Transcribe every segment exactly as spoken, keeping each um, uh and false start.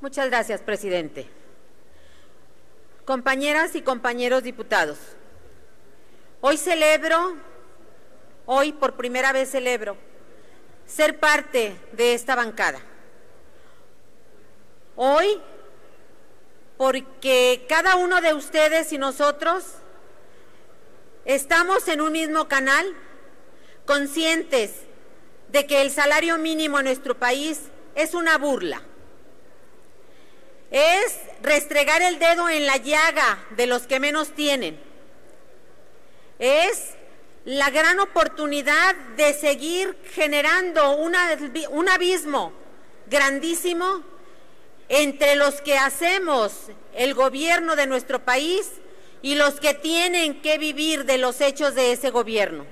Muchas gracias, presidente. Compañeras y compañeros diputados, hoy celebro, hoy por primera vez celebro, ser parte de esta bancada. Hoy, porque cada uno de ustedes y nosotros estamos en un mismo canal, conscientes de que el salario mínimo en nuestro país es una burla. Es restregar el dedo en la llaga de los que menos tienen. Es la gran oportunidad de seguir generando una, un abismo grandísimo entre los que hacemos el gobierno de nuestro país y los que tienen que vivir de los hechos de ese gobierno.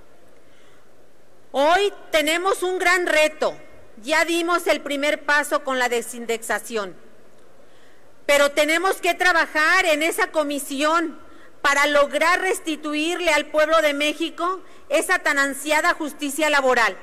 Hoy tenemos un gran reto. Ya dimos el primer paso con la desindexación, pero tenemos que trabajar en esa comisión para lograr restituirle al pueblo de México esa tan ansiada justicia laboral.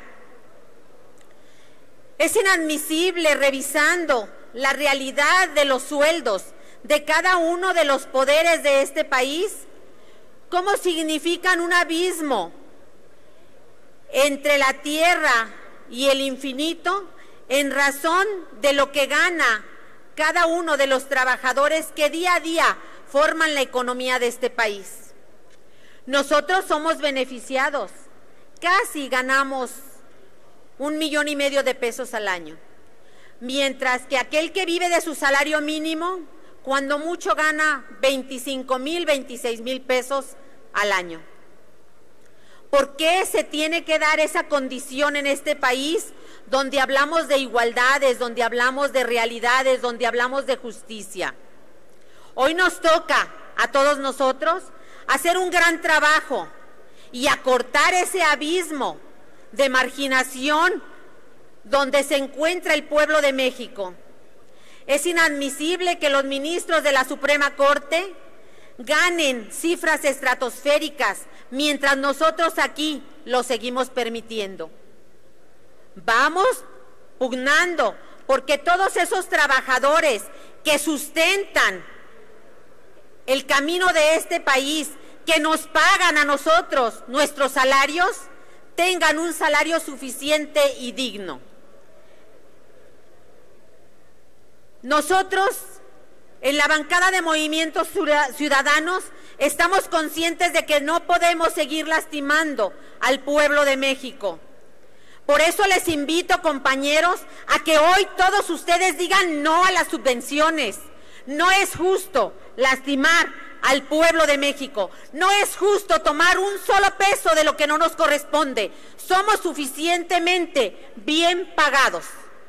Es inadmisible, revisando la realidad de los sueldos de cada uno de los poderes de este país, cómo significan un abismo entre la tierra y el infinito en razón de lo que gana cada uno de los trabajadores que día a día forman la economía de este país. Nosotros somos beneficiados, casi ganamos un millón y medio de pesos al año, mientras que aquel que vive de su salario mínimo, cuando mucho gana veinticinco mil, veintiséis mil pesos al año. ¿Por qué se tiene que dar esa condición en este país donde hablamos de igualdades, donde hablamos de realidades, donde hablamos de justicia? Hoy nos toca a todos nosotros hacer un gran trabajo y acortar ese abismo de marginación donde se encuentra el pueblo de México. Es inadmisible que los ministros de la Suprema Corte ganen cifras estratosféricas mientras nosotros aquí lo seguimos permitiendo. Vamos pugnando porque todos esos trabajadores que sustentan el camino de este país, que nos pagan a nosotros nuestros salarios, tengan un salario suficiente y digno. Nosotros, en la bancada de Movimientos Ciudadanos, estamos conscientes de que no podemos seguir lastimando al pueblo de México. Por eso les invito, compañeros, a que hoy todos ustedes digan no a las subvenciones. No es justo lastimar al pueblo de México. No es justo tomar un solo peso de lo que no nos corresponde. Somos suficientemente bien pagados.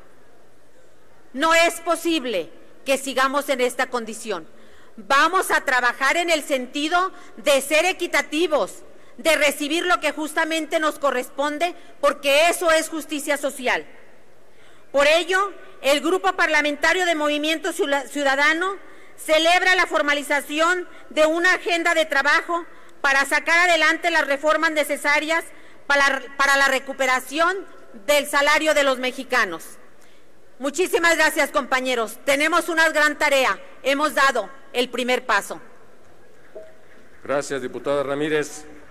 No es posible que sigamos en esta condición. Vamos a trabajar en el sentido de ser equitativos, de recibir lo que justamente nos corresponde, porque eso es justicia social. Por ello, el Grupo Parlamentario de Movimiento Ciudadano celebra la formalización de una agenda de trabajo para sacar adelante las reformas necesarias para, para la recuperación del salario de los mexicanos. Muchísimas gracias, compañeros. Tenemos una gran tarea. Hemos dado el primer paso. Gracias, diputada Ramírez.